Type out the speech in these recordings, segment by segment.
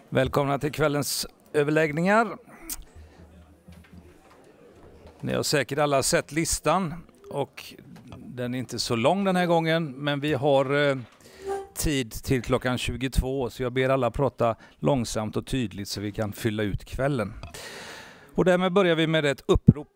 Välkomna till kvällens överläggningar. Ni har säkert alla sett listan och den är inte så lång den här gången, men vi har tid till klockan 22, så jag ber alla prata långsamt och tydligt så vi kan fylla ut kvällen. Och därmed börjar vi med ett upprop.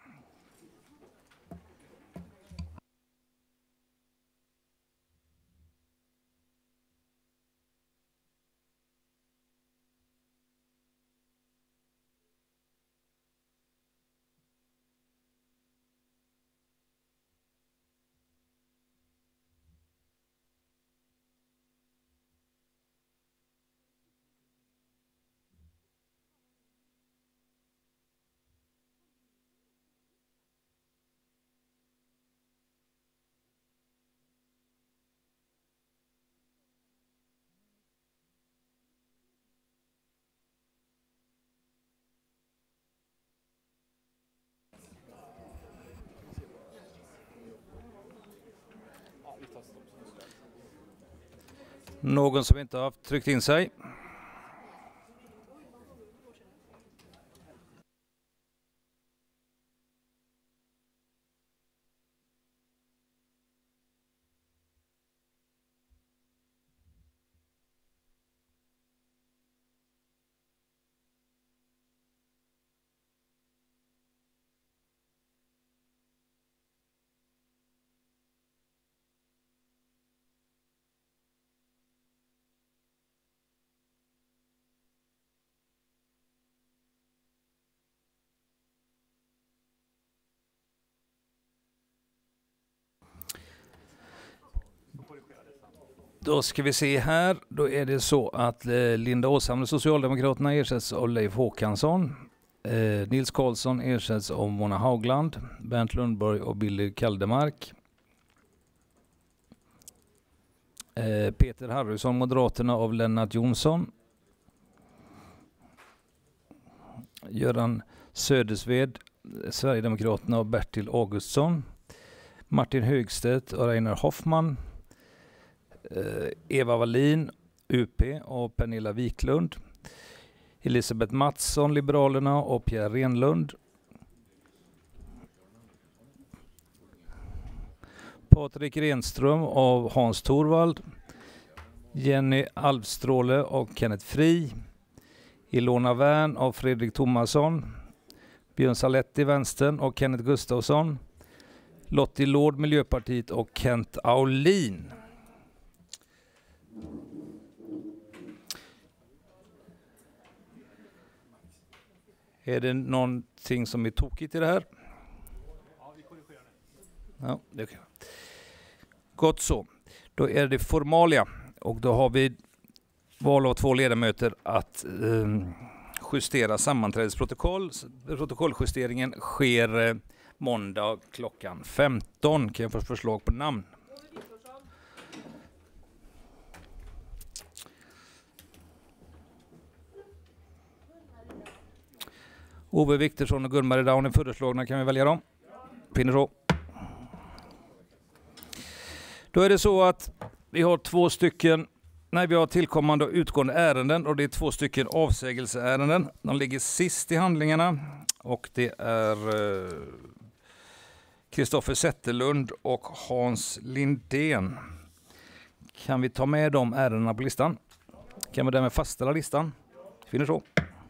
Någon som inte har tryckt in sig? Då ska vi se här. Då är det så att Linda Åshamre, Socialdemokraterna, ersätts av Leif Håkansson. Nils Karlsson ersätts av Mona Haugland, Bernt Lundborg och Billy Kaldemark. Peter Harrison, Moderaterna, av Lennart Jonsson. Göran Södersved, Sverigedemokraterna, av Bertil Augustsson. Martin Högstedt och Reinar Hoffman. Eva Wallin, UP, och Pernilla Wiklund. Elisabeth Mattsson, Liberalerna, och Pierre Renlund. Patrik Renström av Hans Torvald. Jenny Alvstråle och Kenneth Fri. Ilona Wern av Fredrik Thomasson. Björn Saletti, Vänstern, och Kenneth Gustafsson. Lottie Lord, Miljöpartiet, och Kent Aulin. Är det någonting som är tokigt i det här? Ja, vi korrigerar det. Ja, det kan. Gott så. Då är det formalia, och då har vi val av 2 ledamöter att justera sammanträdesprotokoll. Protokolljusteringen sker måndag klockan 15. Kan jag få förslag på namn? Ove Viktorsson och Gunmar Down är föreslagna. Kan vi välja dem? Finner så. Då är det så att vi har vi har tillkommande och utgående ärenden, och det är 2 stycken avsägelseärenden. De ligger sist i handlingarna, och det är Kristoffer Zetterlund och Hans Lindén. Kan vi ta med de ärendena på listan? Kan vi därmed fastställa listan? Finner så.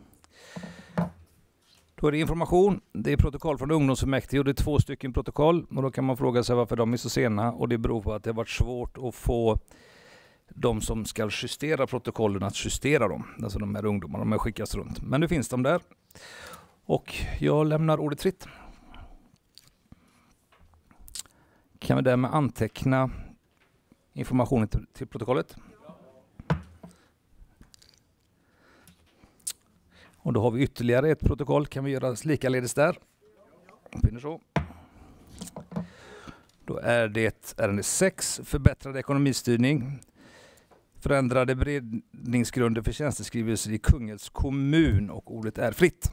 Då är det information, det är protokoll från ungdomsfullmäktige, och det är 2 stycken protokoll, och då kan man fråga sig varför de är så sena, och det beror på att det har varit svårt att få de som ska justera protokollen att justera dem. Alltså de här ungdomarna, de har skickats runt. Men nu finns de där, och jag lämnar ordet fritt. Kan vi därmed anteckna informationen till protokollet? Och då har vi ytterligare ett protokoll. Kan vi göra likaledes där? Finner så. Då är det ärende 6, förbättrad ekonomistyrning. Förändrade beredningsgrunder för tjänsteskrivelser i Kungälvs kommun, och ordet är fritt.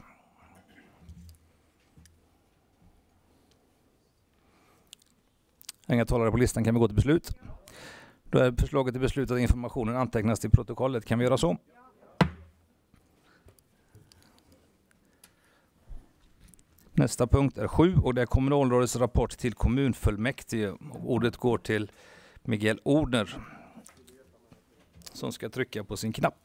Inga talare på listan, kan vi gå till beslut. Då är förslaget till beslut att informationen antecknas till protokollet. Kan vi göra så? Nästa punkt är 7 och det är kommunalrådets rapport till kommunfullmäktige. Ordet går till Miguel Odhner som ska trycka på sin knapp.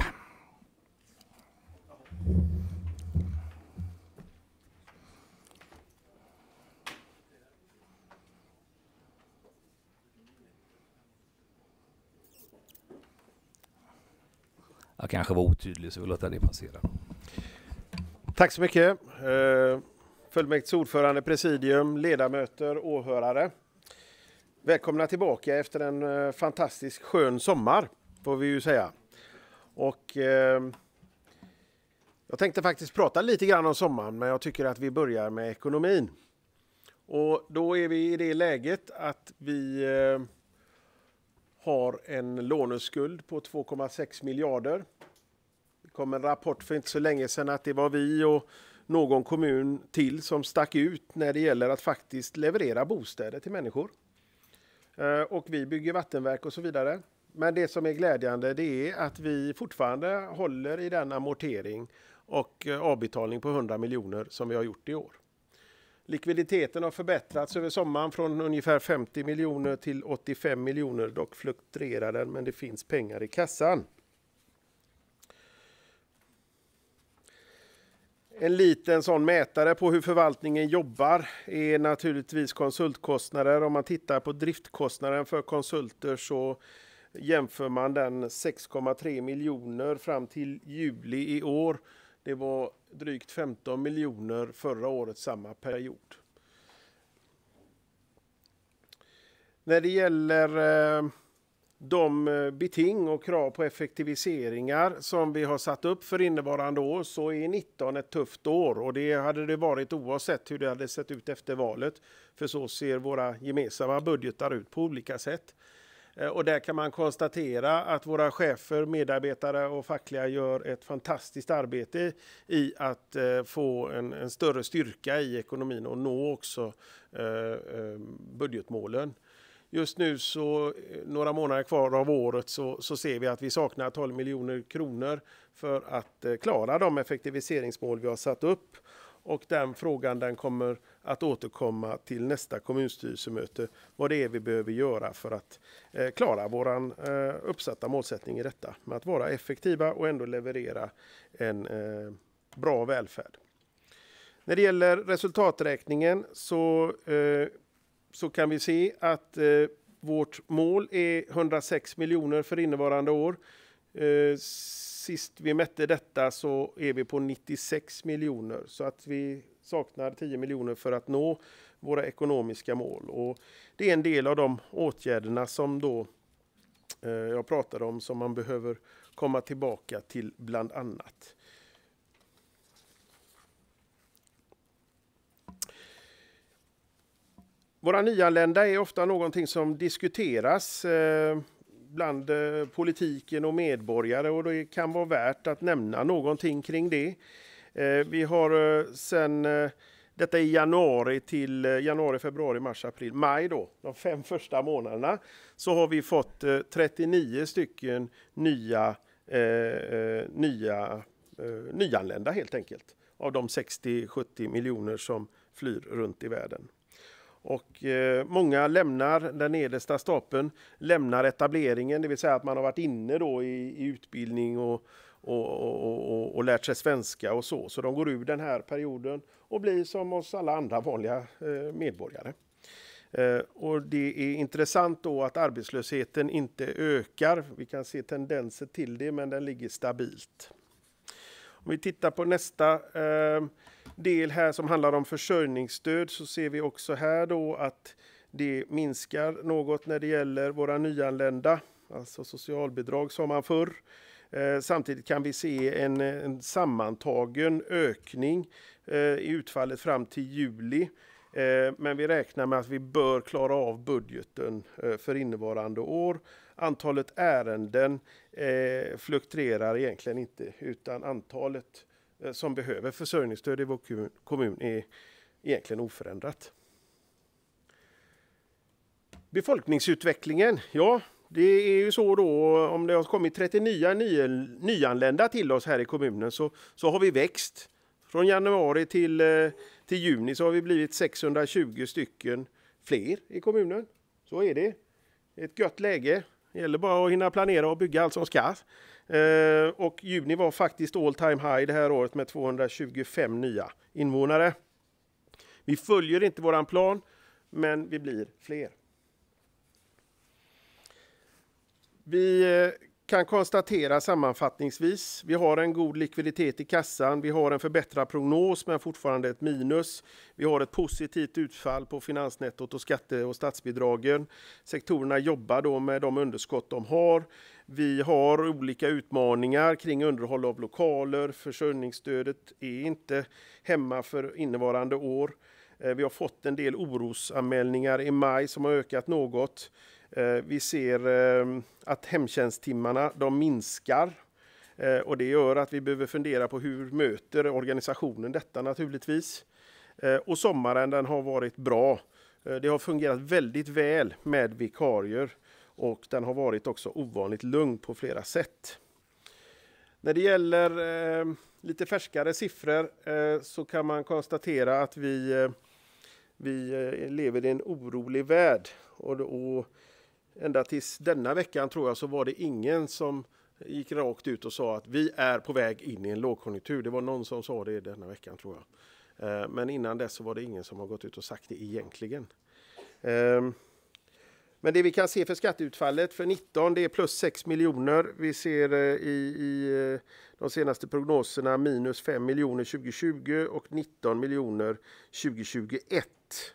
Jag kanske var otydlig så vi låter det passera. Tack så mycket. Fullmäktiges ordförande, presidium, ledamöter, åhörare. Välkomna tillbaka efter en fantastisk skön sommar, får vi ju säga. Och jag tänkte faktiskt prata lite grann om sommaren, men jag tycker att vi börjar med ekonomin. Och då är vi i det läget att vi har en låneskuld på 2,6 miljarder. Det kom en rapport för inte så länge sedan att det var vi och någon kommun till som stack ut när det gäller att faktiskt leverera bostäder till människor. Och vi bygger vattenverk och så vidare. Men det som är glädjande det är att vi fortfarande håller i den amortering och avbetalning på 100 miljoner som vi har gjort i år. Likviditeten har förbättrats över sommaren från ungefär 50 miljoner till 85 miljoner. Dock fluktuerar den, men det finns pengar i kassan. En liten sån mätare på hur förvaltningen jobbar är naturligtvis konsultkostnader. Om man tittar på driftkostnaden för konsulter så jämför man den 6,3 miljoner fram till juli i år. Det var drygt 15 miljoner förra året samma period. När det gäller de beting och krav på effektiviseringar som vi har satt upp för innevarande år så är 19 ett tufft år och det hade det varit oavsett hur det hade sett ut efter valet. För så ser våra gemensamma budgetar ut på olika sätt. Och där kan man konstatera att våra chefer, medarbetare och fackliga gör ett fantastiskt arbete i att få en större styrka i ekonomin och nå också budgetmålen. Just nu så några månader kvar av året så ser vi att vi saknar 12 miljoner kronor för att klara de effektiviseringsmål vi har satt upp. Och den frågan den kommer att återkomma till nästa kommunstyrelsemöte. Vad det är vi behöver göra för att klara våran uppsatta målsättning i detta. Med att vara effektiva och ändå leverera en bra välfärd. När det gäller resultaträkningen så kan vi se att vårt mål är 106 miljoner för innevarande år. Sist vi mätte detta så är vi på 96 miljoner så att vi saknar 10 miljoner för att nå våra ekonomiska mål. Och det är en del av de åtgärderna som då jag pratade om som man behöver komma tillbaka till bland annat. Våra nyanlända är ofta någonting som diskuteras bland politiken och medborgare och det kan vara värt att nämna någonting kring det. Vi har sen detta i januari, februari, mars, april, maj då, de 5 första månaderna så har vi fått 39 stycken nyanlända helt enkelt av de 60-70 miljoner som flyr runt i världen. Och många lämnar den nedersta stapeln, lämnar etableringen, det vill säga att man har varit inne då i utbildning och lärt sig svenska och så. Så de går ur den här perioden och blir som oss alla andra vanliga medborgare. Och det är intressant då att arbetslösheten inte ökar. Vi kan se tendenser till det men den ligger stabilt. Om vi tittar på nästa del här som handlar om försörjningsstöd så ser vi också här då att det minskar något när det gäller våra nyanlända, alltså socialbidrag som man förr. Samtidigt kan vi se en sammantagen ökning i utfallet fram till juli. Men vi räknar med att vi bör klara av budgeten för innevarande år. Antalet ärenden fluktuerar egentligen inte utan antalet som behöver försörjningsstöd i vår kommun är egentligen oförändrat. Befolkningsutvecklingen, ja det är ju så då om det har kommit 39 nyanlända till oss här i kommunen så har vi växt Från januari till juni så har vi blivit 620 stycken fler i kommunen. Så är det. Ett gött läge. Det gäller bara att hinna planera och bygga allt som ska. Och juni var faktiskt all time high det här året med 225 nya invånare. Vi följer inte våran plan, men vi blir fler. Vi kan konstatera sammanfattningsvis, vi har en god likviditet i kassan, vi har en förbättrad prognos men fortfarande ett minus. Vi har ett positivt utfall på finansnettot och skatte- och statsbidragen. Sektorerna jobbar då med de underskott de har. Vi har olika utmaningar kring underhåll av lokaler. Försörjningsstödet är inte hemma för innevarande år. Vi har fått en del orosanmälningar i maj som har ökat något. Vi ser att hemtjänsttimmarna de minskar och det gör att vi behöver fundera på hur möter organisationen detta naturligtvis. Och sommaren den har varit bra. Det har fungerat väldigt väl med vikarier och den har varit också ovanligt lugn på flera sätt. När det gäller lite färskare siffror så kan man konstatera att vi lever i en orolig värld och ända tills denna veckan tror jag så var det ingen som gick rakt ut och sa att vi är på väg in i en lågkonjunktur. Det var någon som sa det denna veckan tror jag. Men innan dess så var det ingen som har gått ut och sagt det egentligen. Men det vi kan se för skatteutfallet för 19 det är plus 6 miljoner. Vi ser i de senaste prognoserna minus 5 miljoner 2020 och 19 miljoner 2021.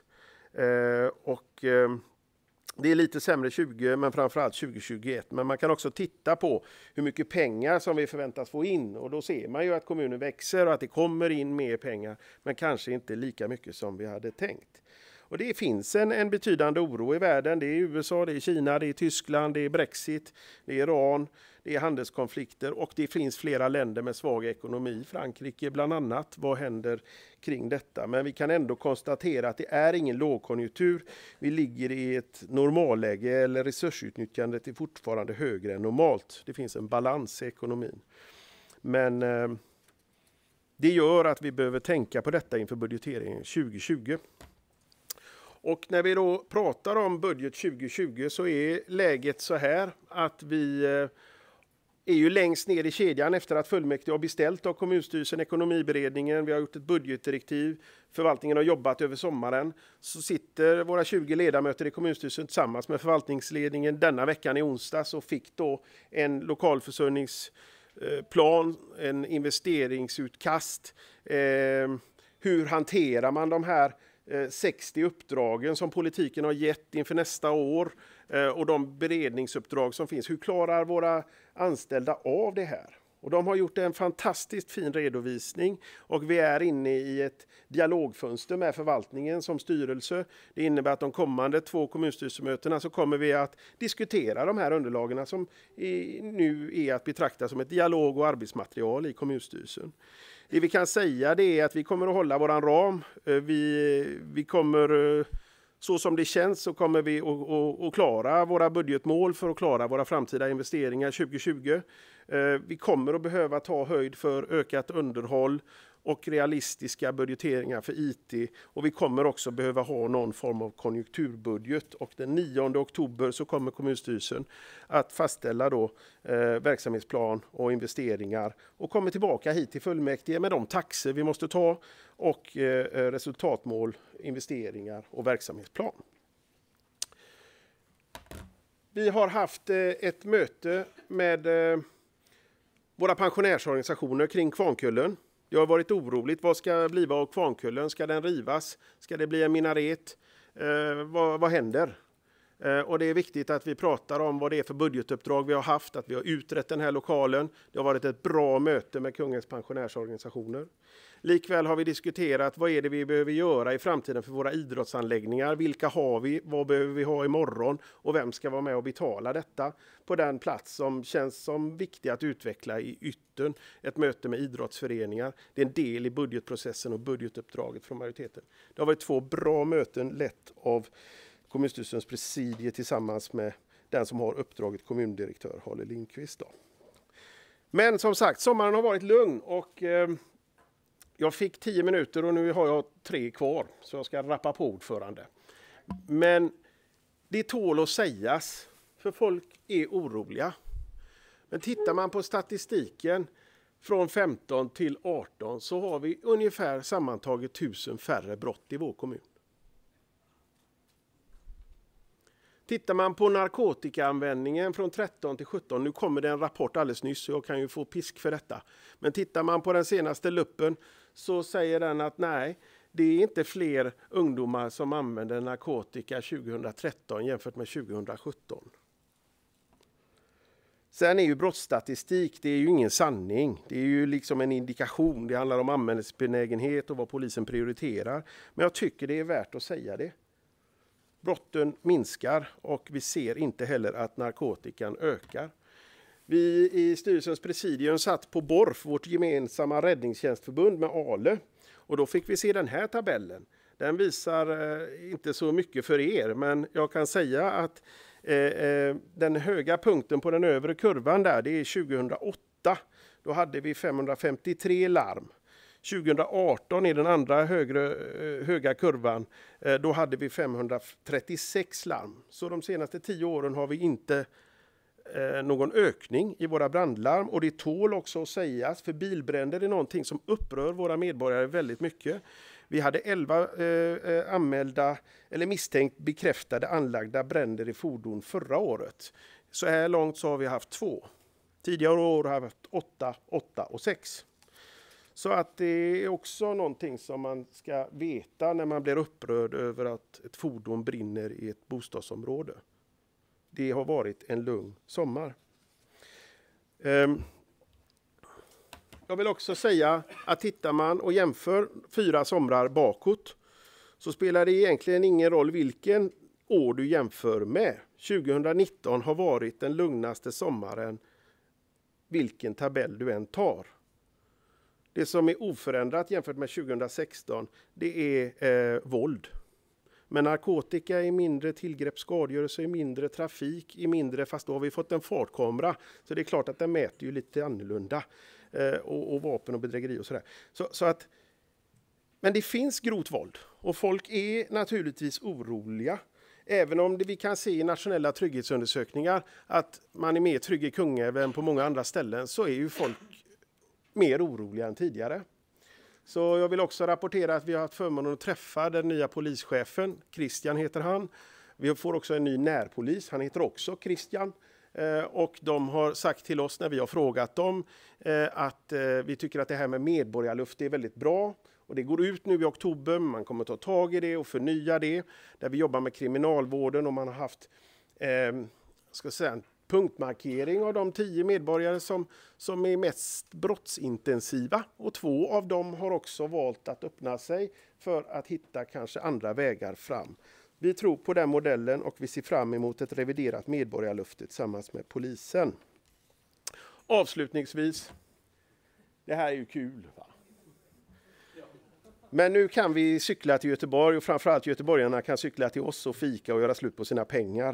Det är lite sämre 20 men framförallt 2021. Men man kan också titta på hur mycket pengar som vi förväntas få in. Och då ser man ju att kommunen växer och att det kommer in mer pengar. Men kanske inte lika mycket som vi hade tänkt. Och det finns en betydande oro i världen. Det är USA, det är Kina, det är Tyskland, det är Brexit, det är Iran, det är handelskonflikter och det finns flera länder med svag ekonomi. Frankrike bland annat. Vad händer kring detta? Men vi kan ändå konstatera att det är ingen lågkonjunktur. Vi ligger i ett normalläge eller resursutnyttjandet är fortfarande högre än normalt. Det finns en balans i ekonomin. Men det gör att vi behöver tänka på detta inför budgeteringen 2020. Och när vi då pratar om budget 2020 så är läget så här att vi är ju längst ner i kedjan efter att fullmäktige har beställt av kommunstyrelsen, ekonomiberedningen. Vi har gjort ett budgetdirektiv. Förvaltningen har jobbat över sommaren. Så sitter våra 20 ledamöter i kommunstyrelsen tillsammans med förvaltningsledningen denna veckan i onsdags och fick då en lokalförsörjningsplan, en investeringsutkast. Hur hanterar man de här 60 uppdragen som politiken har gett inför nästa år och de beredningsuppdrag som finns. Hur klarar våra anställda av det här? Och de har gjort en fantastiskt fin redovisning och vi är inne i ett dialogfönster med förvaltningen som styrelse. Det innebär att de kommande 2 kommunstyrelsemötena så kommer vi att diskutera de här underlagen som nu är att betrakta som ett dialog- och arbetsmaterial i kommunstyrelsen. Det vi kan säga det är att vi kommer att hålla våran ram. Vi kommer, så som det känns, så kommer vi att klara våra budgetmål för att klara våra framtida investeringar 2020. Vi kommer att behöva ta höjd för ökat underhåll och realistiska budgeteringar för IT. Och vi kommer också behöva ha någon form av konjunkturbudget. Och den 9 oktober så kommer kommunstyrelsen att fastställa då verksamhetsplan och investeringar. Och kommer tillbaka hit till fullmäktige med de taxer vi måste ta och resultatmål, investeringar och verksamhetsplan. Vi har haft ett möte med våra pensionärsorganisationer kring Kvarnkullen. Det har varit oroligt. Vad ska bli av Kvarnkullen? Ska den rivas? Ska det bli en minaret? Vad händer? Och det är viktigt att vi pratar om vad det är för budgetuppdrag vi har haft. Att vi har utrett den här lokalen. Det har varit ett bra möte med Kungens pensionärsorganisationer. Likväl har vi diskuterat vad är det vi behöver göra i framtiden för våra idrottsanläggningar. Vilka har vi? Vad behöver vi ha imorgon? Och vem ska vara med och betala detta på den plats som känns som viktig att utveckla i yttern? Ett möte med idrottsföreningar. Det är en del i budgetprocessen och budgetuppdraget från majoriteten. Det har varit 2 bra möten lett av kommunstyrelsens presidie tillsammans med den som har uppdraget kommundirektör Harle Lindqvist. Då. Men som sagt, sommaren har varit lugn och Jag fick 10 minuter och nu har jag 3 kvar, så jag ska rappa på, ordförande. Men det tål att sägas, för folk är oroliga. Men tittar man på statistiken från 15 till 18 så har vi ungefär sammantaget 1000 färre brott i vår kommun. Tittar man på narkotikaanvändningen från 13 till 17, nu kommer det en rapport alldeles nyss så jag kan ju få pisk för detta. Men tittar man på den senaste luppen så säger den att nej, det är inte fler ungdomar som använder narkotika 2013 jämfört med 2017. Sen är ju brottsstatistik, det är ju ingen sanning. Det är ju liksom en indikation. Det handlar om anmälningsbenägenhet och vad polisen prioriterar. Men jag tycker det är värt att säga det. Brotten minskar och vi ser inte heller att narkotikan ökar. Vi i styrelsens presidium satt på BORF, vårt gemensamma räddningstjänstförbund med Ale. Och då fick vi se den här tabellen. Den visar inte så mycket för er, men jag kan säga att den höga punkten på den övre kurvan där, det är 2008. Då hade vi 553 larm. 2018 är den andra höga kurvan. Då hade vi 536 larm. Så de senaste 10 åren har vi inte någon ökning i våra brandlarm. Och det tål också att sägas, för bilbränder är någonting som upprör våra medborgare väldigt mycket. Vi hade 11 anmälda eller misstänkt bekräftade anlagda bränder i fordon förra året. Så här långt så har vi haft 2. Tidigare år har vi haft 8, 8 och 6. Så att det är också någonting som man ska veta när man blir upprörd över att ett fordon brinner i ett bostadsområde. Det har varit en lugn sommar. Jag vill också säga att tittar man och jämför 4 somrar bakåt så spelar det egentligen ingen roll vilken år du jämför med. 2019 har varit den lugnaste sommaren vilken tabell du än tar. Det som är oförändrat jämfört med 2016 det är våld. Men narkotika är mindre, tillgrepp, skadegörelse är mindre, trafik är mindre, fast då har vi fått en fartkamera. Så det är klart att den mäter ju lite annorlunda. Och vapen och bedrägeri och sådär. Så att, men det finns grovt våld och folk är naturligtvis oroliga. Även om vi kan se i nationella trygghetsundersökningar att man är mer trygg i Kungälv än på många andra ställen, så är ju folk mer oroliga än tidigare. Så jag vill också rapportera att vi har haft förmånen att träffa den nya polischefen. Christian heter han. Vi får också en ny närpolis. Han heter också Christian. Och de har sagt till oss när vi har frågat dem att vi tycker att det här med medborgarluft är väldigt bra. Och det går ut nu i oktober. Man kommer ta tag i det och förnya det. Där vi jobbar med kriminalvården och man har haft en punktmarkering av de 10 medborgare som är mest brottsintensiva. Och 2 av dem har också valt att öppna sig för att hitta kanske andra vägar fram. Vi tror på den modellen och vi ser fram emot ett reviderat medborgarlöfte tillsammans med polisen. Avslutningsvis, det här är ju kul, va? Men nu kan vi cykla till Göteborg och framförallt göteborgarna kan cykla till oss och fika och göra slut på sina pengar.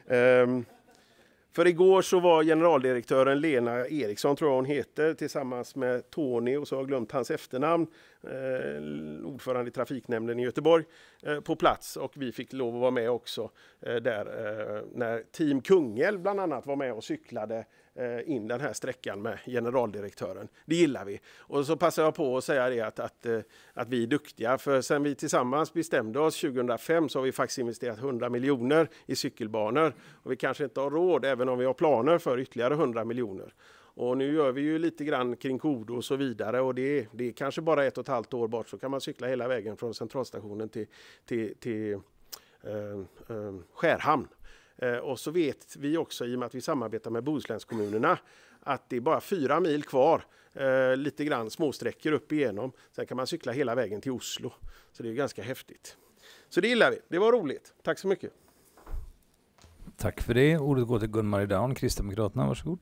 För igår så var generaldirektören Lena Eriksson, tror jag hon heter, tillsammans med Tony, och så har jag glömt hans efternamn, ordförande i trafiknämnden i Göteborg, på plats. Och vi fick lov att vara med också där när Team Kungälv bland annat var med och cyklade in den här sträckan med generaldirektören. Det gillar vi. Och så passar jag på att säga det att vi är duktiga, för sen vi tillsammans bestämde oss 2005 så har vi faktiskt investerat 100 miljoner i cykelbanor. Och vi kanske inte har råd, även om vi har planer för ytterligare 100 miljoner. Och nu gör vi ju lite grann kring Kodo och så vidare, och det är kanske bara 1,5 år bort, så kan man cykla hela vägen från centralstationen till Skärhamn. Och så vet vi också, i och med att vi samarbetar med Bohusländskommunerna, att det är bara 4 mil kvar, lite grann småsträckor upp igenom. Sen kan man cykla hela vägen till Oslo. Så det är ganska häftigt. Så det gillar vi. Det var roligt. Tack så mycket. Tack för det. Ordet går till Gun-Marie Down, Kristdemokraterna. Varsågod.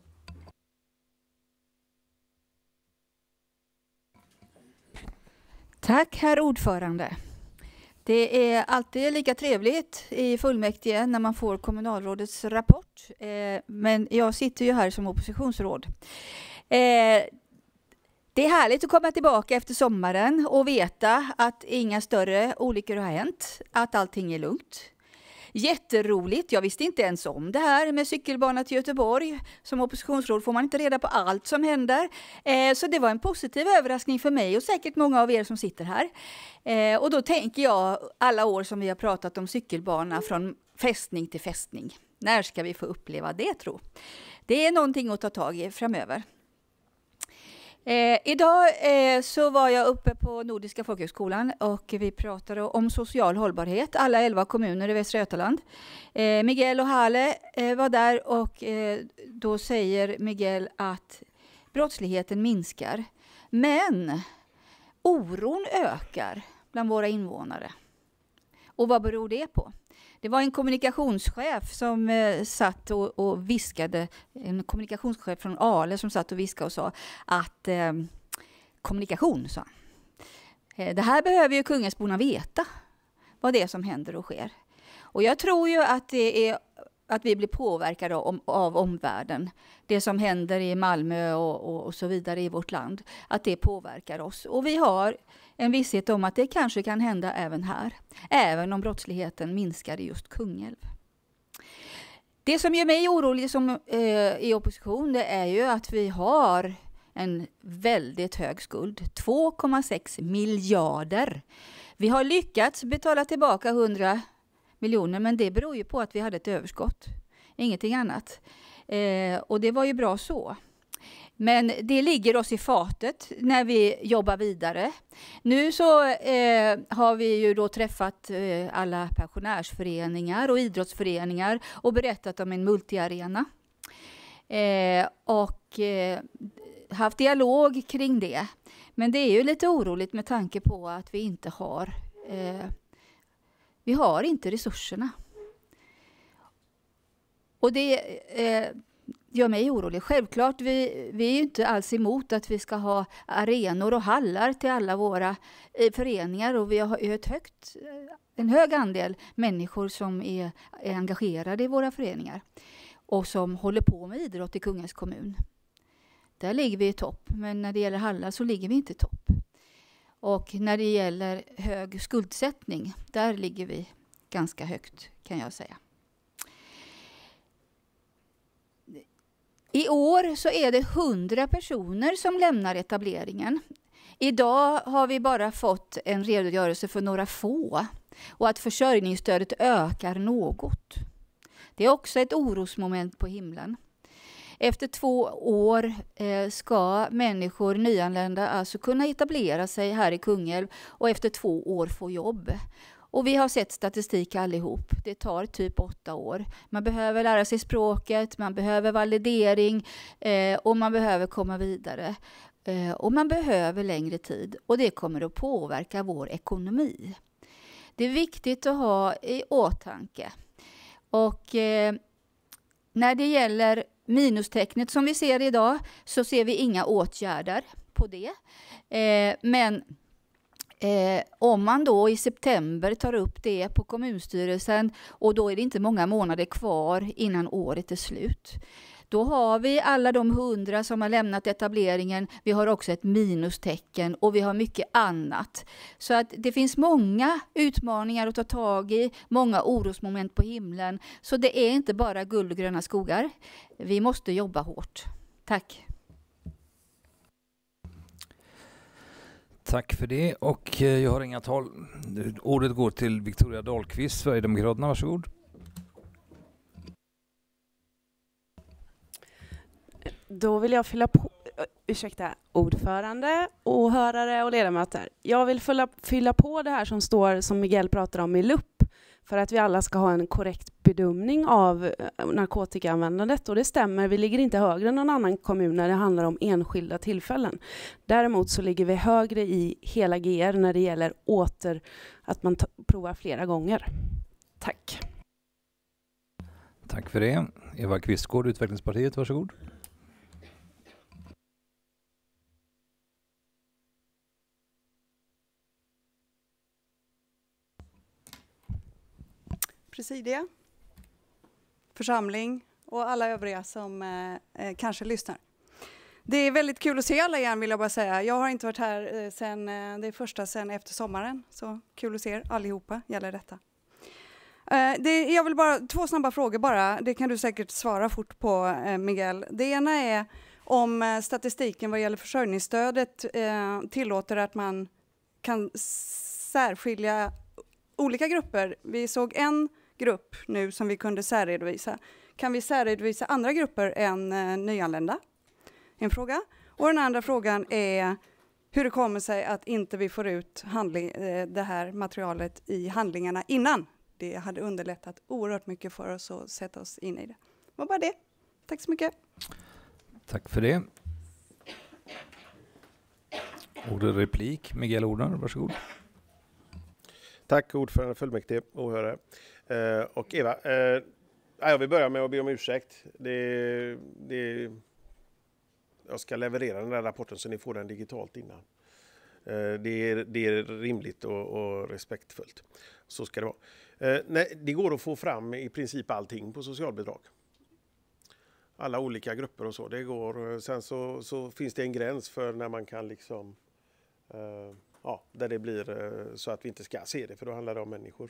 Tack, herr ordförande. Det är alltid lika trevligt i fullmäktige när man får kommunalrådets rapport. Men jag sitter ju här som oppositionsråd. Det är härligt att komma tillbaka efter sommaren och veta att inga större olyckor har hänt, att allting är lugnt. Jätteroligt, jag visste inte ens om det här med cykelbana till Göteborg. Som oppositionsråd får man inte reda på allt som händer. Så det var en positiv överraskning för mig och säkert många av er som sitter här. Och då tänker jag alla år som vi har pratat om cykelbana från fästning till fästning. När ska vi få uppleva det, tro? Det är någonting att ta tag i framöver. Idag så var jag uppe på Nordiska folkhögskolan och vi pratade om social hållbarhet, alla 11 kommuner i Västra Götaland. Miguel och Hale var där och då säger Miguel att brottsligheten minskar, men oron ökar bland våra invånare. Och vad beror det på? Det var en kommunikationschef som satt och viskade, en kommunikationschef från Ale som satt och viskade och sa att kommunikation, sa han. Det här behöver ju Kungälvsborna veta, vad det är som händer och sker. Och jag tror ju att det är att vi blir påverkade av omvärlden. Det som händer i Malmö och så vidare i vårt land, att det påverkar oss. Och vi har en visshet om att det kanske kan hända även här. Även om brottsligheten minskar i just Kungälv. Det som gör mig orolig som i opposition, det är ju att vi har en väldigt hög skuld. 2,6 miljarder. Vi har lyckats betala tillbaka 100 miljoner, men det beror ju på att vi hade ett överskott. Ingenting annat. Och det var ju bra så. Men det ligger oss i fatet när vi jobbar vidare. Nu så har vi ju då träffat alla pensionärsföreningar och idrottsföreningar och berättat om en multiarena. Och haft dialog kring det. Men det är ju lite oroligt med tanke på att vi inte har inte resurserna. Och det gör mig orolig. Självklart, vi är ju inte alls emot att vi ska ha arenor och hallar till alla våra föreningar. Och vi har ju en hög andel människor som är engagerade i våra föreningar. Och som håller på med idrott i Kungälvs kommun. Där ligger vi i topp. Men när det gäller hallar så ligger vi inte i topp. Och när det gäller hög skuldsättning, där ligger vi ganska högt, kan jag säga. I år så är det 100 personer som lämnar etableringen. Idag har vi bara fått en redogörelse för några få och att försörjningsstödet ökar något. Det är också ett orosmoment på himlen. Efter 2 år ska människor nyanlända alltså kunna etablera sig här i Kungälv och efter 2 år få jobb. Och vi har sett statistik allihop. Det tar typ 8 år. Man behöver lära sig språket, man behöver validering och man behöver komma vidare. Och man behöver längre tid och det kommer att påverka vår ekonomi. Det är viktigt att ha i åtanke. Och när det gäller minustecknet som vi ser idag så ser vi inga åtgärder på det. Men om man då i september tar upp det på kommunstyrelsen och då är det inte många månader kvar innan året är slut. Då har vi alla de 100 som har lämnat etableringen. Vi har också ett minustecken och vi har mycket annat. Så att det finns många utmaningar att ta tag i, många orosmoment på himlen. Så det är inte bara guld och gröna skogar. Vi måste jobba hårt. Tack. Tack för det och jag har inga tal. Ordet går till Victoria Dahlqvist, Sverigedemokraterna, varsågod. Då vill jag fylla på, ordförande, åhörare och ledamöter. Jag vill fylla på det här som står, som Miguel pratar om i lupp, för att vi alla ska ha en korrekt bedömning av narkotikaanvändandet. Och det stämmer, vi ligger inte högre än någon annan kommun när det handlar om enskilda tillfällen. Däremot så ligger vi högre i hela GR när det gäller att man provar flera gånger. Tack. Tack för det. Eva Kvistgård, Utvecklingspartiet, varsågod. Presidia, församling och alla övriga som kanske lyssnar. Det är väldigt kul att se alla igen, vill jag bara säga. Jag har inte varit här sen, det är första sen efter sommaren. Så kul att se er allihopa, gäller detta. Jag vill bara, 2 snabba frågor bara. Det kan du säkert svara fort på, Miguel. Det ena är om statistiken vad gäller försörjningsstödet tillåter att man kan särskilja olika grupper. Vi såg en grupp nu som vi kunde särredovisa. Kan vi särredovisa andra grupper än nyanlända? En fråga. Och den andra frågan är hur det kommer sig att inte vi får ut det här materialet i handlingarna innan. Det hade underlättat oerhört mycket för oss att sätta oss in i det. Det var bara det. Tack så mycket. Tack för det. Ordet replik, Miguel Odnar, varsågod. Tack ordförande fullmäktige, åhörare. Och Eva, jag vill börja med att be om ursäkt. Jag ska leverera den där rapporten så ni får den digitalt innan. Det är rimligt och respektfullt. Så ska det vara. Nej, det går att få fram i princip allting på socialbidrag. Alla olika grupper och så. Det går. Sen så finns det en gräns för när man kan liksom... där det blir så att vi inte ska se det, för då handlar det om människor.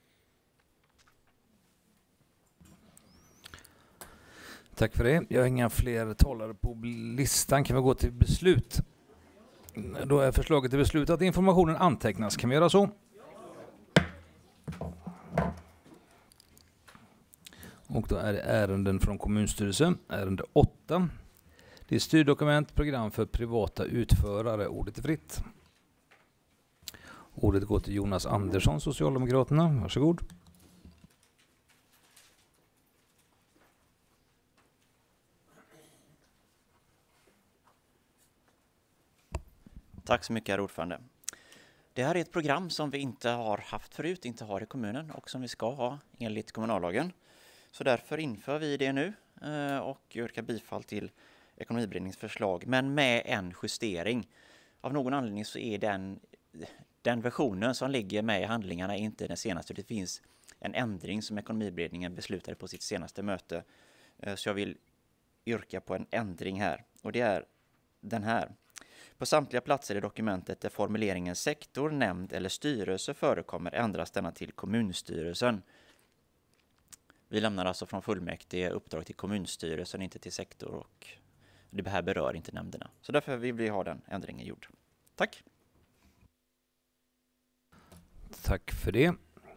Tack för det. Jag har inga fler talare på listan. Kan vi gå till beslut? Då är förslaget till beslut att informationen antecknas. Kan vi göra så? Och då är det ärenden från kommunstyrelsen. Ärende 8. Det är styrdokument, program för privata utförare. Ordet är fritt. Ordet går till Jonas Andersson, Socialdemokraterna. Varsågod. Tack så mycket, herr ordförande. Det här är ett program som vi inte har haft förut, inte har i kommunen och som vi ska ha enligt kommunallagen. Så därför inför vi det nu och yrkar bifall till ekonomiberedningens förslag, men med en justering. Av någon anledning så är den versionen som ligger med i handlingarna inte den senaste. Det finns en ändring som ekonomiberedningen beslutade på sitt senaste möte. Så jag vill yrka på en ändring här, och det är den här. På samtliga platser i dokumentet där formuleringen sektor, nämnd eller styrelse förekommer ändras denna till kommunstyrelsen. Vi lämnar alltså från fullmäktige uppdrag till kommunstyrelsen, inte till sektor, och det här berör inte nämnderna. Så därför vill vi ha den ändringen gjord. Tack! Tack för det.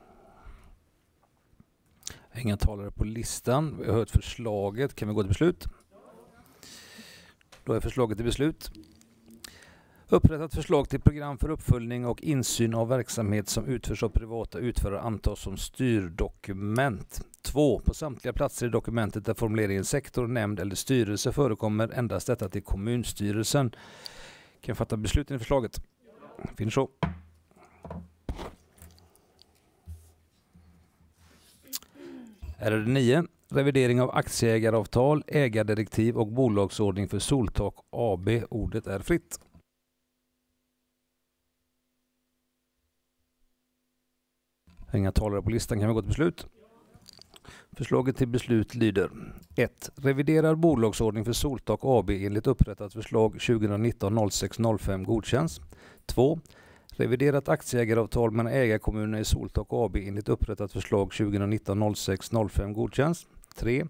Inga talare på listan. Vi har hört förslaget. Kan vi gå till beslut? Då är förslaget till beslut. Upprättat förslag till program för uppföljning och insyn av verksamhet som utförs av privata utförare antas som styrdokument. 2. På samtliga platser i dokumentet där formuleringen sektor, nämnd eller styrelse förekommer ändras detta till kommunstyrelsen. Kan jag fatta besluten i förslaget? Finns så. Ärende 9. Revidering av aktieägaravtal, ägardirektiv och bolagsordning för Soltak AB. Ordet är fritt. Inga talare på listan, kan vi gå till beslut. Förslaget till beslut lyder 1. Reviderar bolagsordning för Soltak AB enligt upprättat förslag 2019-06-05 godkänns. 2. Reviderat aktieägaravtal mellan ägarkommunerna i Soltak AB enligt upprättat förslag 2019-06-05 godkänns. 3.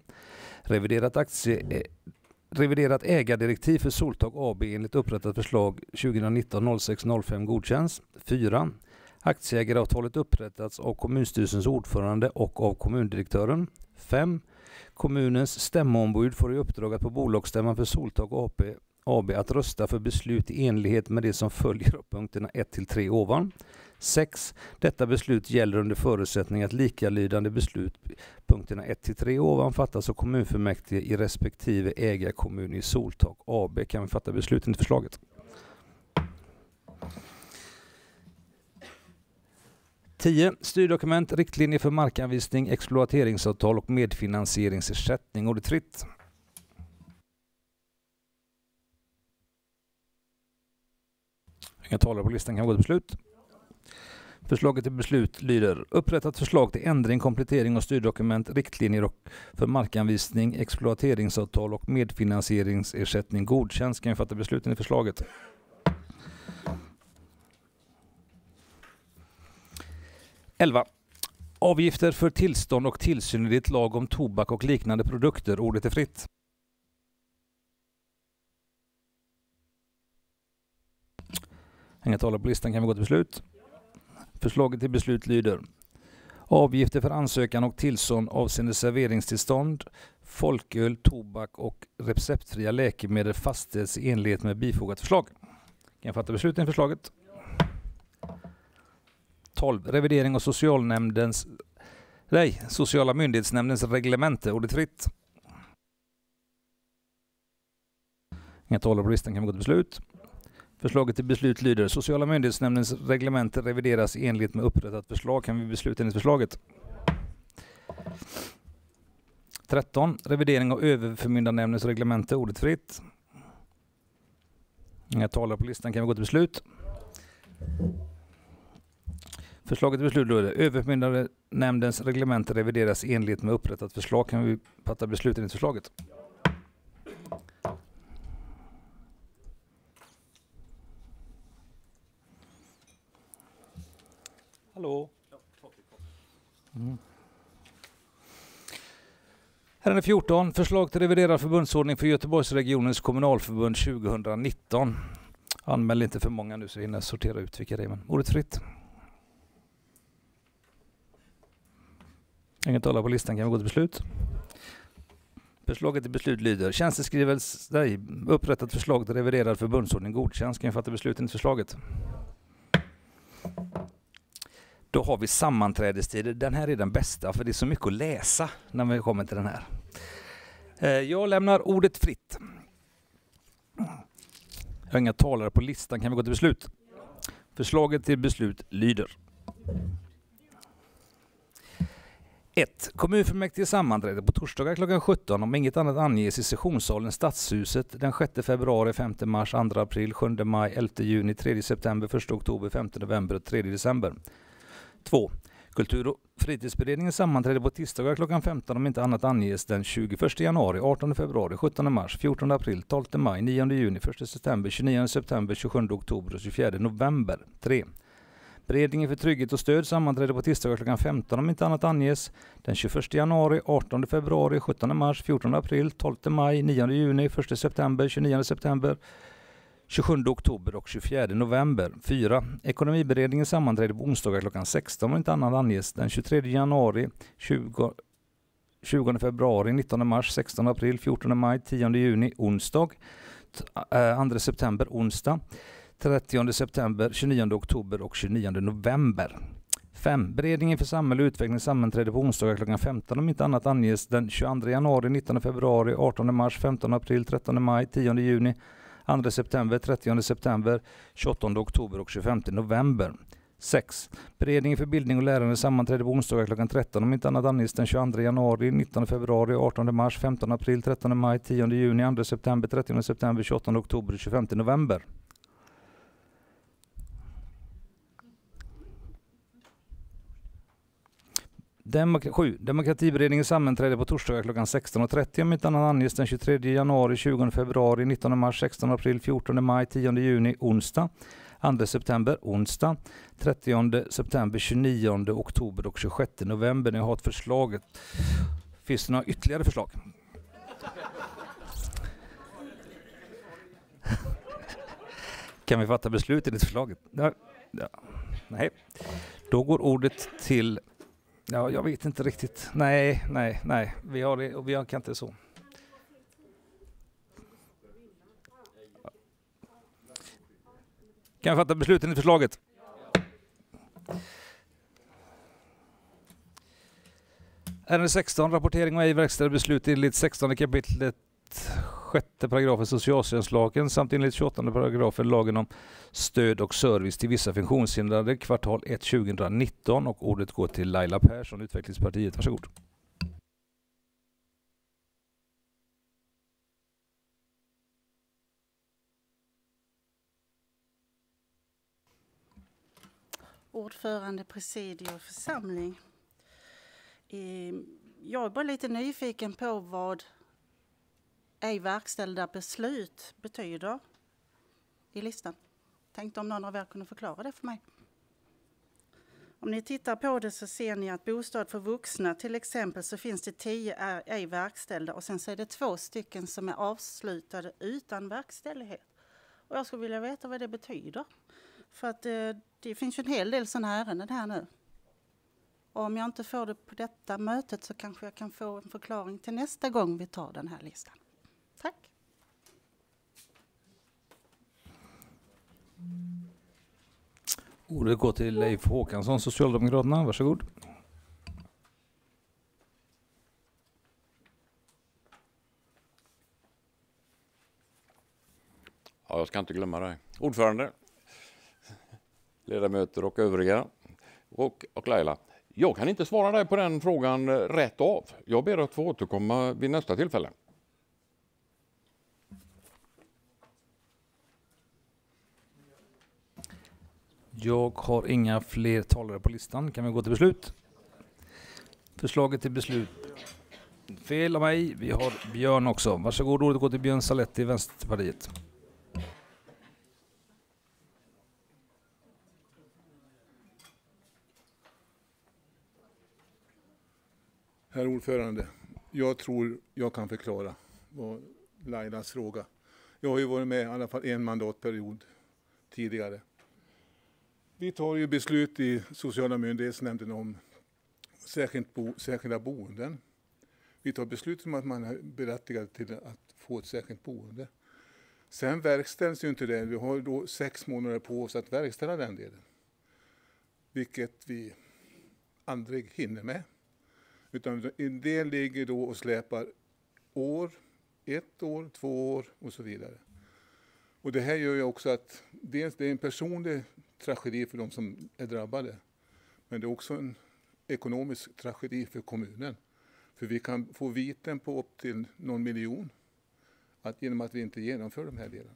Reviderat ägardirektiv för Soltak AB enligt upprättat förslag 2019-06-05 godkänns. 4. Aktieägaravtalet upprättats av kommunstyrelsens ordförande och av kommundirektören. 5. Kommunens stämmombud får i uppdrag att på bolagsstämman för Soltak AB att rösta för beslut i enlighet med det som följer av punkterna 1-3 ovan. 6. Detta beslut gäller under förutsättning att likalydande beslut punkterna 1-3 ovan fattas av kommunfullmäktige i respektive ägarkommun i Soltak AB. Kan vi fatta beslut enligt förslaget? 10. Styrdokument, riktlinjer för markanvisning, exploateringsavtal och medfinansieringsersättning. Ordet fritt. Inga talare på listan, kan gå till beslut. Förslaget till beslut lyder: upprättat förslag till ändring, komplettering av styrdokument, riktlinjer och för markanvisning, exploateringsavtal och medfinansieringsersättning godkänns. Kan vi fatta besluten i förslaget? Elva. Avgifter för tillstånd och tillsyn enligt lag om tobak och liknande produkter. Ordet är fritt. Inga talare på listan, kan vi gå till beslut. Förslaget till beslut lyder: avgifter för ansökan och tillstånd avseende serveringstillstånd, folköl, tobak och receptfria läkemedel fastställs i enlighet med bifogat förslag. Kan jag fatta beslut i förslaget? 12. Revidering av sociala myndighetsnämndens reglemente. Ordet fritt. Inga talare på listan, kan vi gå till beslut. Förslaget till beslut lyder: sociala myndighetsnämndens reglemente revideras i enlighet med upprättat förslag. Kan vi besluta enligt förslaget? 13. Revidering av överförmyndarnämndens reglemente. Ordet fritt. Inga talare på listan, kan vi gå till beslut. Förslaget till beslut lyder: överförmyndarnämndens reglemente revideras i enlighet med upprättat förslag. Kan vi fatta beslut enligt förslaget? Hallå? Här är 14. Förslag till reviderad förbundsordning för Göteborgsregionens kommunalförbund 2019. Anmäl inte för många nu så hinner jag sortera ut vilka det är. Men ordet fritt. Inget talare på listan, kan vi gå till beslut. Förslaget till beslut lyder: tjänsteskrivelse, upprättat förslag till reviderad förbundsordning godkänns. Kan vi fatta beslut enligt förslaget? Då har vi sammanträdestider. Den här är den bästa för det är så mycket att läsa när vi kommer till den här. Jag lämnar ordet fritt. Jag har inga talare på listan. Kan vi gå till beslut? Förslaget till beslut lyder: 1. Kommunfullmäktige sammanträde på torsdagar klockan 17 om inget annat anges i sessionssalen Stadshuset den 6 februari, 5 mars, 2 april, 7 maj, 11 juni, 3 september, 1 oktober, 5 november och 3 december. 2. Kultur- och fritidsberedningen sammanträde på tisdagar klockan 15 om inte annat anges den 21 januari, 18 februari, 17 mars, 14 april, 12 maj, 9 juni, 1 september, 29 september, 27 oktober och 24 november. 3. Beredningen för trygghet och stöd sammanträde på tisdagar klockan 15 om inte annat anges den 21 januari, 18 februari, 17 mars, 14 april, 12 maj, 9 juni, 1 september, 29 september, 27 oktober och 24 november. 4. Ekonomiberedningen sammanträde på onsdagar klockan 16 om inte annat anges den 23 januari, 20 februari, 19 mars, 16 april, 14 maj, 10 juni, onsdag, 2 september, onsdag, 30 september, 29 oktober och 29 november. 5. Beredningen för samhälle och utveckling sammanträde på onsdagar klockan 15 om inte annat anges den 22 januari, 19 februari, 18 mars, 15 april, 13 maj, 10 juni, 2 september, 30 september, 28 oktober och 25 november. 6. Beredningen för bildning och lärande sammanträde på onsdagar klockan 13 om inte annat anges den 22 januari, 19 februari, 18 mars, 15 april, 13 maj, 10 juni, 2 september, 30 september, 28 oktober och 25 november. Demokratiberedningens sammanträde på torsdagar klockan 16.30 om inte annat anges den 23 januari, 20 februari, 19 mars, 16 april, 14 maj, 10 juni, onsdag, 2 september, onsdag, 30 september, 29 oktober och 26 november. När jag har ett förslag. Finns det några ytterligare förslag? Kan vi fatta beslut i det förslaget? Ja. Nej. Då går ordet till... Ja, jag vet inte riktigt. Nej. Vi har det och vi kan inte så. Kan jag fatta besluten i förslaget? Ärende 16, rapportering och ej verkställda beslut enligt 16 kapitlet 6 paragrafen socialtjänstlagen samt enligt 28 paragrafen lagen om stöd och service till vissa funktionshindrade kvartal 1 2019 och ordet går till Laila Persson, Utvecklingspartiet. Varsågod. Ordförande, presidium och församling. Jag är bara lite nyfiken på vad ej verkställda beslut betyder i listan. Tänkte om någon av er kunde förklara det för mig. Om ni tittar på det så ser ni att bostad för vuxna till exempel så finns det 10 ej verkställda och sen så är det 2 stycken som är avslutade utan verkställighet. Och jag skulle vilja veta vad det betyder. För att det finns ju en hel del sådana ärenden här nu. Och om jag inte får det på detta mötet så kanske jag kan få en förklaring till nästa gång vi tar den här listan. Tack. Ordet går till Leif Håkansson, Socialdemokraterna. Varsågod. Ja, jag ska inte glömma dig. Ordförande, ledamöter och övriga och Laila. Jag kan inte svara dig på den frågan rätt av. Jag ber att få återkomma vid nästa tillfälle. Jag har inga fler talare på listan. Kan vi gå till beslut? Förslaget till beslut. Fel av mig. Vi har Björn också. Varsågod, ordet går till Björn Saletti, Vänsterpartiet. Herr ordförande, jag tror jag kan förklara vad Lailas fråga. Jag har ju varit med i alla fall en mandatperiod tidigare. Vi tar ju beslut i sociala myndighetsnämnden om särskilda boenden. Vi tar beslut om att man är berättigad till att få ett särskilt boende. Sen verkställs ju inte det. Vi har då 6 månader på oss att verkställa den delen. Vilket vi aldrig hinner med. Utan en del ligger då och släpar år, 1 år, 2 år och så vidare. Och det här gör ju också att dels det är en personlig tragedi för de som är drabbade. Men det är också en ekonomisk tragedi för kommunen. För vi kan få viten på upp till någon miljon genom att vi inte genomför de här delarna.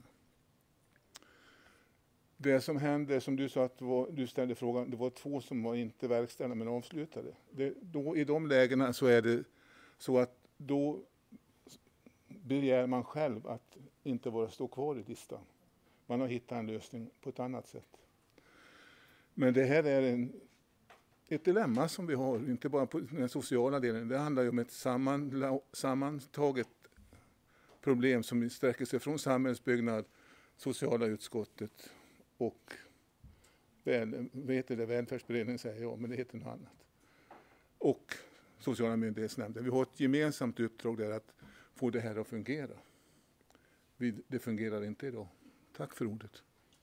Det som hände, som du sa att du ställde frågan, det var 2 som var inte verkställda men avslutade. I de lägena så är det så att då begär man själv att inte bara stå kvar i listan. Man har hittat en lösning på ett annat sätt. Men det här är ett dilemma som vi har, inte bara på den sociala delen. Det handlar ju om ett sammantaget problem som sträcker sig från samhällsbyggnad, sociala utskottet och välfärdsberedningen säger jag, men det heter något annat. Och sociala myndighetsnämnden. Vi har ett gemensamt uppdrag där att få det här att fungera. Det fungerar inte idag. Tack för ordet.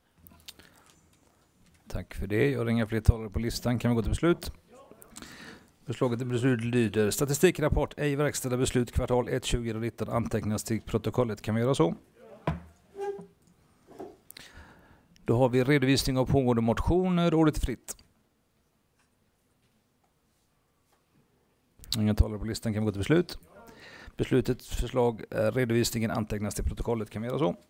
Tack för det. Jag har inga fler talare på listan. Kan vi gå till beslut? Förslaget till beslut lyder: statistikrapport, ej verkställda beslut, kvartal 1 2019 antecknas till protokollet. Kan vi göra så? Då har vi redovisning av pågående motioner. Ordet fritt. Inga talare på listan. Kan vi gå till beslut? Beslutets förslag, redovisningen antecknas till protokollet. Kan vi göra så?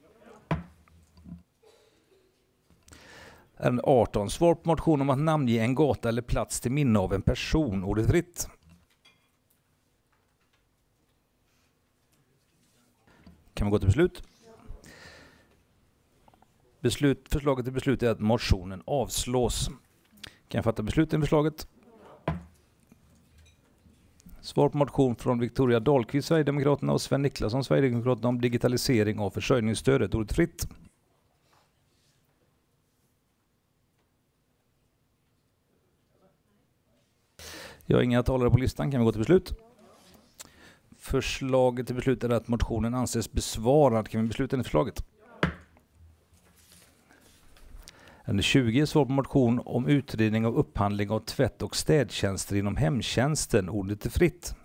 En 18. Svar på motion om att namnge en gata eller plats till minne av en person. Ordet fritt. Kan vi gå till beslut? Förslaget till beslut är att motionen avslås. Kan jag fatta beslut i förslaget? Svar på motion från Victoria Dahlqvist, Sverigedemokraterna, och Sven Niklasson, Sverigedemokraterna, om digitalisering av försörjningsstödet. Ordet fritt. Jag har inga talare på listan. Kan vi gå till beslut? Förslaget till beslut är att motionen anses besvarad. Kan vi besluta i förslaget? Ärende 20. Svar på motion om utredning av upphandling av tvätt- och städtjänster inom hemtjänsten. Ordet är fritt.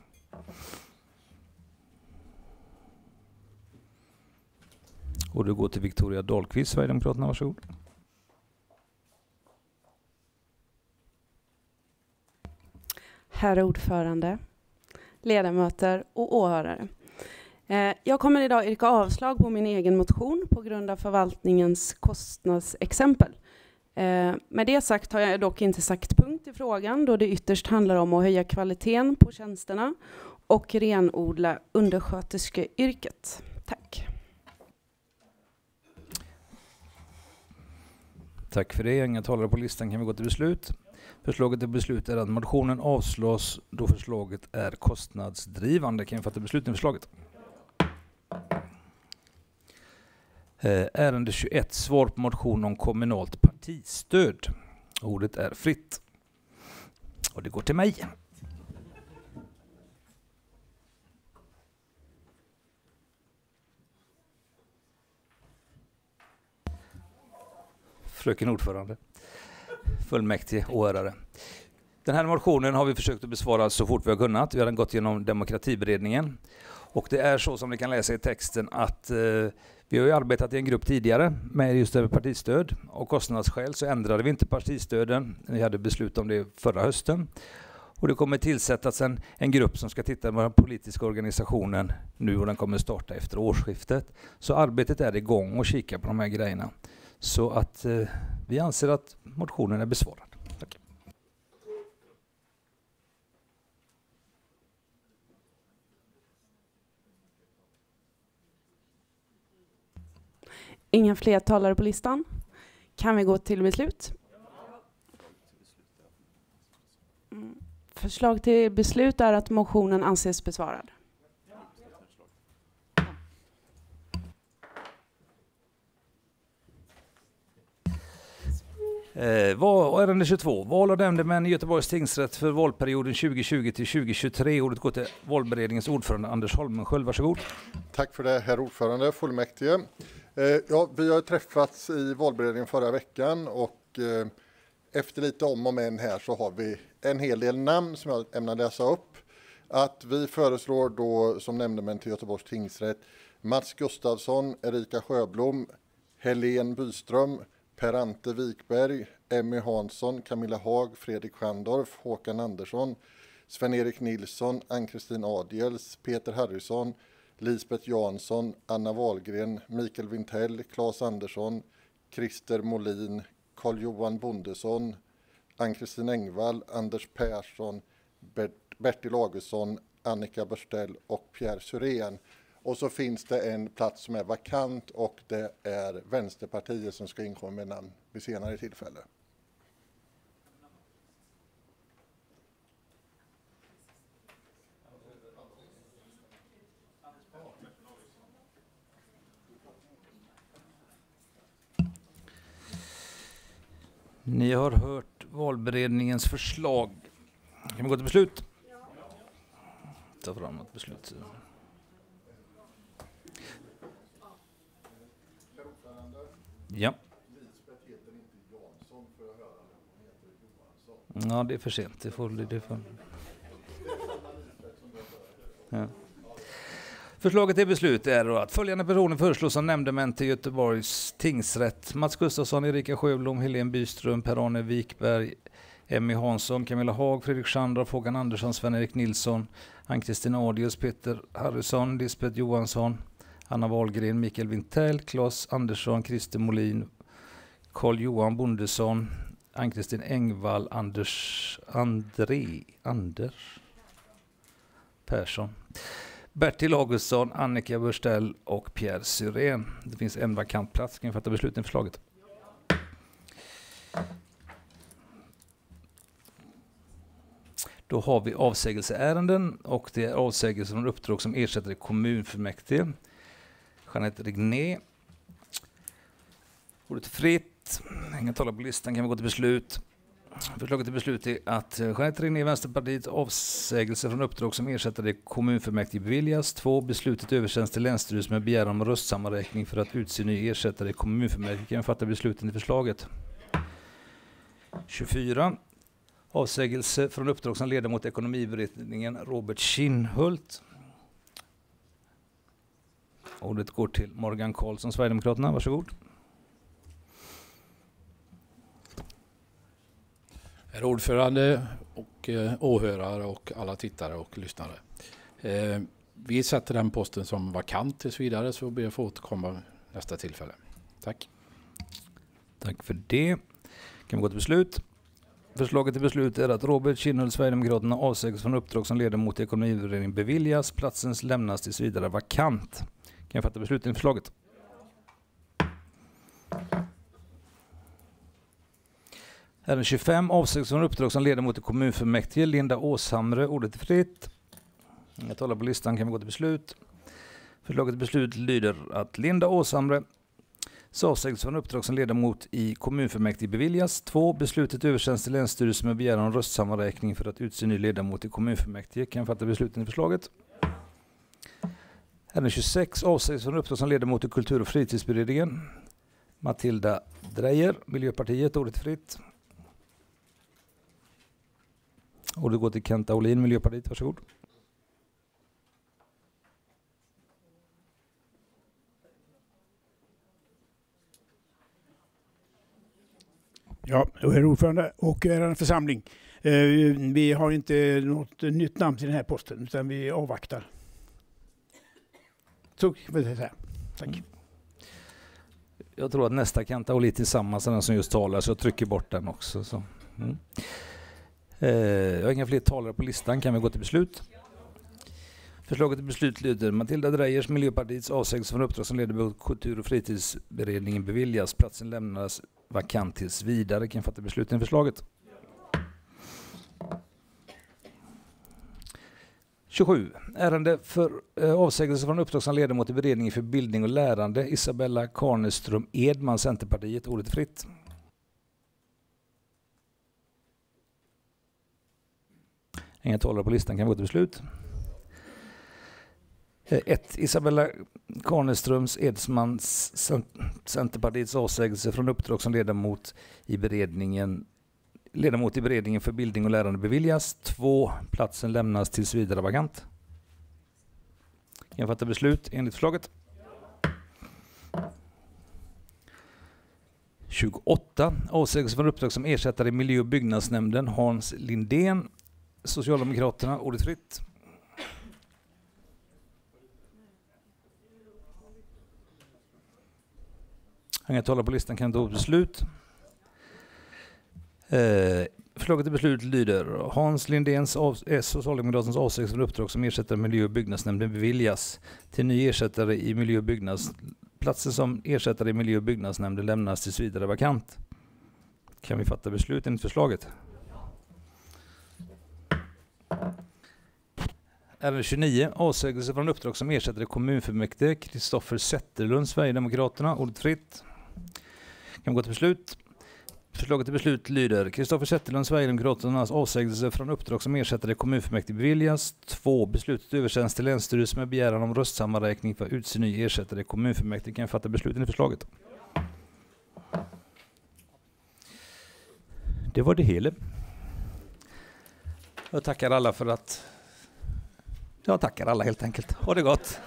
Och det går till Victoria Dahlqvist, Sverigedemokraterna. Varsågod. Herr ordförande, ledamöter och åhörare. Jag kommer idag yrka avslag på min egen motion på grund av förvaltningens kostnadsexempel. Med det sagt har jag dock inte sagt punkt i frågan, då det ytterst handlar om att höja kvaliteten på tjänsterna och renodla undersköterskeyrket. Tack. Tack för det. Inga talare på listan, kan vi gå till beslut. Förslaget till beslut är att motionen avslås då förslaget är kostnadsdrivande. Kan vi fatta beslut i förslaget? Ärende 21, svar på motion om kommunalt partistöd. Ordet är fritt. Och det går till mig. Fröken ordförande, fullmäktige, åhörare. Den här motionen har vi försökt att besvara så fort vi har kunnat. Vi har gått igenom demokratiberedningen. Och det är så som ni kan läsa i texten att vi har ju arbetat i en grupp tidigare med just det partistöd. Och kostnadsskäl så ändrade vi inte partistöden. Vi hade beslut om det förra hösten. Och det kommer tillsättas en grupp som ska titta på den politiska organisationen nu, och den kommer starta efter årsskiftet. Så arbetet är igång och kika på de här grejerna. Så att vi anser att motionen är besvarad. Tack. Inga fler talare på listan. Kan vi gå till beslut? Förslag till beslut är att motionen anses besvarad. Ärende 22. Val av nämndemän i Göteborgs tingsrätt för valperioden 2020 till 2023. Ordet går till valberedningens ordförande Anders Holmensköld. Varsågod. Tack för det, herr ordförande, fullmäktige. Ja, vi har träffats i valberedningen förra veckan och efter lite om och men här så har vi en hel del namn som jag ämnar läsa upp. Att vi föreslår då som nämndemän till Göteborgs tingsrätt Mats Gustafsson, Erika Sjöblom, Helene Byström, Per-Ante Wikberg, Emmy Hansson, Camilla Haag, Fredrik Schandorf, Håkan Andersson, Sven-Erik Nilsson, Ann-Kristin Adiels, Peter Harrison, Lisbeth Jansson, Anna Wahlgren, Mikael Wintell, Claes Andersson, Christer Molin, Carl-Johan Bondesson, Ann-Kristin Engvall, Anders Persson, Bertil Augustsson, Annika Börstell och Pierre Syrén. Och så finns det en plats som är vakant och det är Vänsterpartiet som ska inkomma med namn vid senare tillfälle. Ni har hört valberedningens förslag. Kan vi gå till beslut? Ta fram ett beslut. Ja. Ja, det är för sent. Det får. Ja. Förslaget till beslut är då att följande personer föreslås som nämndemän till Göteborgs tingsrätt. Mats Gustafsson, Erika Sjöblom, Helene Byström, Per-Arne Wikberg, Emmy Hansson, Camilla Haag, Fredrik Schandorf, Håkan Andersson, Sven-Erik Nilsson, Ann-Kristin Adiels, Peter Harrison, Lisbeth Johansson, Anna Wahlgren, Mikael Wintell, Claes Andersson, Christer Molin, Carl-Johan Bondesson, Ann-Kristin Engvall, Anders Persson, Bertil Augustsson, Annika Börstell och Pierre Syrén. Det finns en vakant plats. Kan vi fatta beslut i förslaget? Då har vi avsägelseärenden och det är avsägelse från uppdrag som ersätter i kommunfullmäktige. Jeanette Regné. Ordet fritt. Ingen talar på listan, kan vi gå till beslut. Förslaget till beslut är att Jeanette Regné, Vänsterpartiet, avsägelse från uppdrag som ersättare i kommunfullmäktige beviljas. 2. Beslutet översänds till länsstyrelsen med begäran om röstsammanräkning för att utse ny ersättare i kommunfullmäktige. Kan vi fatta besluten i förslaget? 24. Avsägelse från uppdrag som ledamot ekonomiberedningen Robert Kinnhult. Ordet går till Morgan Karlsson, Sverigedemokraterna. Varsågod. Herr ordförande och åhörare och alla tittare och lyssnare. Vi sätter den posten som vakant tills vidare, så ber jag få återkomma nästa tillfälle. Tack. Tack för det. Kan vi gå till beslut? Förslaget till beslut är att Robert Kinnhult, Sverigedemokraterna, avsägs från uppdrag som ledamot i ekonomiutredningen beviljas. Platsen lämnas tills vidare vakant. Kan jag fatta beslut i förslaget? Ärende 25, avsägs från uppdrag som ledamot i kommunfullmäktige. Linda Åshamre, ordet är fritt. Jag talar på listan, kan vi gå till beslut. Förslaget till beslut lyder att Linda Åshamre avsägs från uppdrag som ledamot i kommunfullmäktige beviljas. 2. Beslutet översänds till Länsstyrelsen med begäran om röstsammanräkning för att utse ny ledamot i kommunfullmäktige. Kan fatta besluten i förslaget. Ärende 26, avsägs från uppdrag som ledamot i kultur- och fritidsberedningen. Matilda Drejer, Miljöpartiet, ordet är fritt. Ordet går till Kenta Olin, Miljöpartiet, varsågod. Ja, herr ordförande och ärade församling. Vi har inte något nytt namn till den här posten utan vi avvaktar. Så vill jag säga. Tack. Jag tror att nästa kan ta lite tillsammans med den som just talar, så jag trycker bort den också. Så. Jag har inga fler talare på listan, kan vi gå till beslut? Förslaget till beslut lyder: Matilda Drejers, Miljöpartiets, avsägs från uppdrag som ledamot i kultur- och fritidsberedningen beviljas. Platsen lämnas vakant tills vidare. Kan fatta beslut i förslaget. 27. Ärende för avsägelse från uppdrag som ledamot i beredningen för bildning och lärande. Isabella Karneström Edman, Centerpartiet, ordet är fritt. Inga talare på listan, kan vi gå till beslut. 1. Isabella Karneströms Edsmans, Centerpartiets, avsägelse från uppdrag som ledamot i beredningen för bildning och lärande beviljas. 2. Platsen lämnas tills vidare vakant. Kan jag fatta beslut enligt förslaget? 28. Avsägelse från uppdrag som ersättare i miljö- och byggnadsnämnden. Hans Lindén, Socialdemokraterna, ordet fritt. Jag talar på listan, kan ta beslut. Förslaget till beslut lyder: Hans Lindéns Socialdemokraternas avsägelse från uppdrag som ersättare i miljö- och byggnadsnämnden beviljas. Till ny ersättare i miljö- och platsen som ersättare i miljö- och byggnadsnämnden lämnas tills vidare vakant. Kan vi fatta beslut enligt förslaget? Ärende 29. Avsägelse från uppdrag som ersättare i kommunfullmäktige. Kristoffer Zetterlund, Sverigedemokraterna, ordet fritt. Kan vi gå till beslut? Förslaget till beslut lyder: Kristoffer Zetterlund, Sverigedemokraternas, avsägelse från uppdrag som ersättare i kommunfullmäktige beviljas. 2. Beslutet översänds till Länsstyrelsen med begäran om röstsammanräkning för utse ny ersättare i kommunfullmäktige. Kan jag fatta besluten i förslaget? Det var det hela. Jag tackar alla för att... Jag tackar alla helt enkelt. Ha det gott!